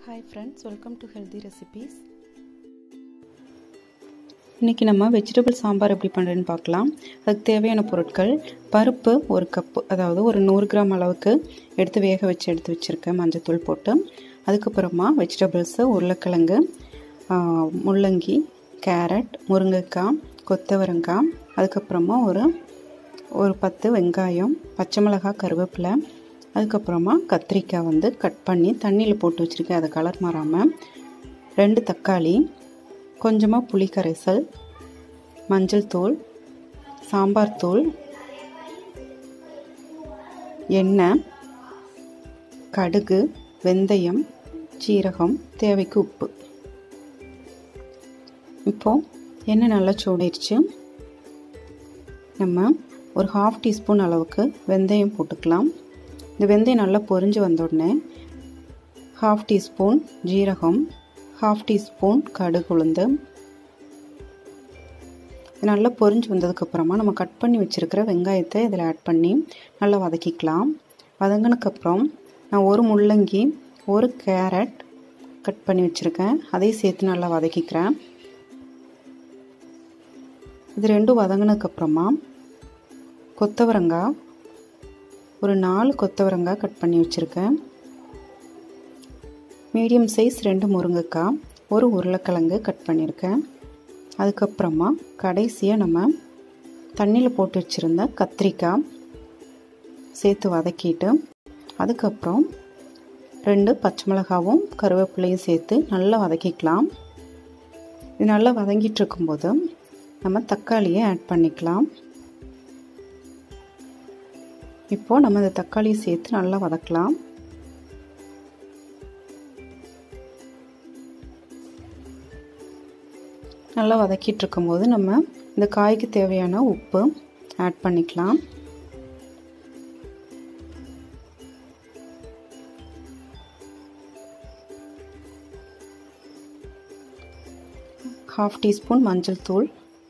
Hi friends, welcome to Healthy Recipes. இன்னைக்கு நம்ம vegetable sambar எப்படி பண்ணுறதுன்னு பார்க்கலாம். அதுக்கு தேவையான பொருட்கள்: பருப்பு ஒரு கப்பு, அதாவது ஒரு 100 கிராம் அளவுக்கு எடுத்து வேக வச்சு எடுத்து வச்சுருக்கேன் மஞ்சத்தூள் போட்டு. அதுக்கப்புறமா வெஜிடபிள்ஸு உருளைக்கிழங்கு, முள்ளங்கி, கேரட், முருங்கைக்காய், கொத்தவரங்காய், அதுக்கப்புறமா ஒரு 10 வெங்காயம், பச்சை மிளகாய், கருவேப்பிலை, அதுக்கப்புறமா கத்திரிக்காய் கட் பண்ணி தண்ணியில் போட்டு வச்சுருக்கேன், அதை கலர் மாறாமல். 2 தக்காளி, கொஞ்சமாக புளி கரைசல், மஞ்சள் தூள், சாம்பார் தூள், எண்ணெய், கடுகு, வெந்தயம், சீரகம், தேவைக்கு உப்பு. இப்போது எண்ணெய் நல்லா சூடாயிடுச்சு. நம்ம ஒரு 1/2 டீஸ்பூன் அளவுக்கு வெந்தயம் போட்டுக்கலாம். இந்த வெந்தயம் நல்லா பொரிஞ்சு வந்தோடனே 1/2 டீஸ்பூன் ஜீரகம், 1/2 டீஸ்பூன் கடுகு உளுந்து. நல்லா பொரிஞ்சு வந்ததுக்கப்புறமா நம்ம கட் பண்ணி வச்சுருக்கிற வெங்காயத்தை இதில் ஆட் பண்ணி நல்லா வதக்கிக்கலாம். வதங்கினதுக்கப்புறம் நான் ஒரு முள்ளங்கி, ஒரு கேரட் கட் பண்ணி வச்சுருக்கேன், அதையும் சேர்த்து நல்லா வதக்கிக்கிறேன். இது ரெண்டும் வதங்கினதுக்கப்புறமா கொத்தவரங்காய், ஒரு 4 கொத்தவரங்காய் கட் பண்ணி வச்சுருக்கேன், மீடியம் சைஸ் 2 முருங்கைக்காய், ஒரு உருளைக்கிழங்கு கட் பண்ணியிருக்கேன். அதுக்கப்புறமா கடைசியாக நம்ம தண்ணியில் போட்டு வச்சுருந்த கத்திரிக்காய் சேர்த்து வதக்கிட்டு, அதுக்கப்புறம் 2 பச்சை மிளகாவும் கருவேப்பிலையும் சேர்த்து நல்லா வதக்கிக்கலாம். இது நல்லா வதங்கிட்டு இருக்கும்போது நம்ம தக்காளியை ஆட் பண்ணிக்கலாம். இப்போது நம்ம இந்த தக்காளியை சேர்த்து நல்லா வதக்கலாம். நல்லா வதக்கிட்டு இருக்கும்போது நம்ம இந்த காய்க்கு தேவையான உப்பு ஆட் பண்ணிக்கலாம். ½ டீஸ்பூன் மஞ்சள் தூள்,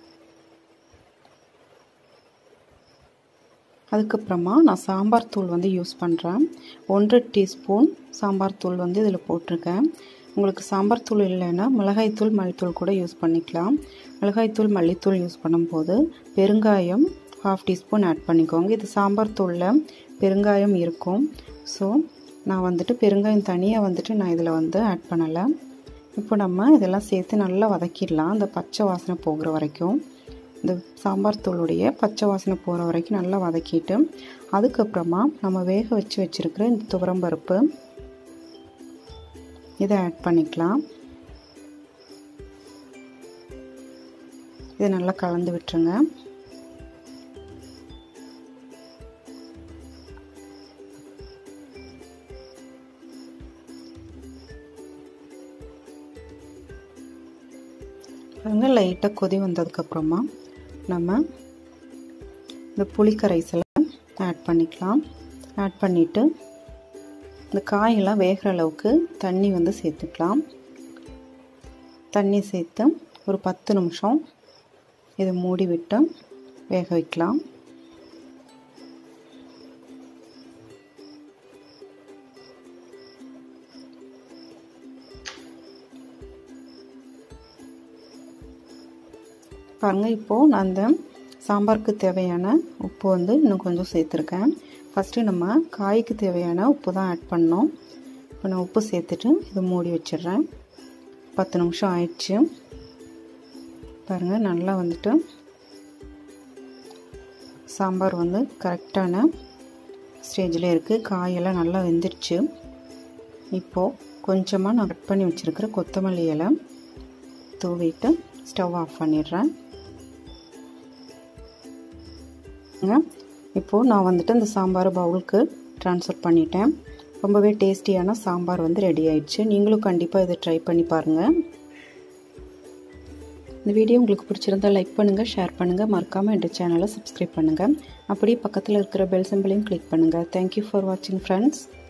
அதுக்கப்புறமா நான் சாம்பார் தூள் யூஸ் பண்ணுறேன். 1.5 டீஸ்பூன் சாம்பார் தூள் இதில் போட்டிருக்கேன். உங்களுக்கு சாம்பார் தூள் இல்லைன்னா மிளகாய்த்தூள், மல்லித்தூள் கூட யூஸ் பண்ணிக்கலாம். மிளகாய்த்தூள், மல்லித்தூள் யூஸ் பண்ணும்போது பெருங்காயம் 1/2 டீஸ்பூன் ஆட் பண்ணிக்கோங்க. இது சாம்பார் தூளில் பெருங்காயம் இருக்கும். ஸோ நான் பெருங்காயம் தனியாக நான் இதில் ஆட் பண்ணலை. இப்போ நம்ம இதெல்லாம் சேர்த்து நல்லா வதக்கிடலாம். அந்த பச்சை வாசனை போகிற வரைக்கும், இந்த சாம்பார் தூளுடைய பச்சை வாசனை போகிற வரைக்கும் நல்லா வதக்கிட்டு, அதுக்கப்புறமா நம்ம வேக வச்சுருக்கிற இந்த துவரம்பருப்பு இதை ஆட் பண்ணிக்கலாம். இதை நல்லா கலந்து விட்டுருங்க. லைட்டாக கொதி வந்ததுக்கப்புறமா நம்ம இந்த புளி கரைசலை ஆட் பண்ணிக்கலாம். ஆட் பண்ணிவிட்டு இந்த காயெல்லாம் வேகிற அளவுக்கு தண்ணி சேர்த்துக்கலாம். தண்ணி சேர்த்து ஒரு 10 நிமிஷம் இதை மூடி விட்டு வேக வைக்கலாம். பாருங்கள், இப்போது நான் அந்த சாம்பாருக்கு தேவையான உப்பு இன்னும் கொஞ்சம் சேர்த்துருக்கேன். ஃபஸ்ட்டு நம்ம காய்க்கு தேவையான உப்பு தான் ஆட் பண்ணோம். இப்போ நான் உப்பு சேர்த்துட்டு இதை மூடி வச்சிடுறேன். 10 நிமிஷம் ஆயிடுச்சு. பாருங்கள், நல்லா சாம்பார் கரெக்டான ஸ்டேஜில் இருக்குது. காயெல்லாம் நல்லா வெந்துருச்சு. இப்போது கொஞ்சமாக நான் கட் பண்ணி வச்சுருக்கிற கொத்தமல்லி இலை தூவிட்டு ஸ்டவ் ஆஃப் பண்ணிடுறேன். இப்போது நான் இந்த சாம்பார் பவுலுக்கு ட்ரான்ஸ்ஃபர் பண்ணிட்டேன். ரொம்பவே டேஸ்டியான சாம்பார் ரெடி ஆயிடுச்சு. நீங்களும் கண்டிப்பாக இதை ட்ரை பண்ணி பாருங்கள். இந்த வீடியோ உங்களுக்கு பிடிச்சிருந்தால் லைக் பண்ணுங்கள், ஷேர் பண்ணுங்கள், மறக்காமல் இந்த சேனலை சப்ஸ்கிரைப் பண்ணுங்கள். அப்படியே பக்கத்தில் இருக்கிற பெல் சிம்பலையும் கிளிக் பண்ணுங்கள். தேங்க்யூ ஃபார் வாட்சிங் ஃப்ரெண்ட்ஸ்.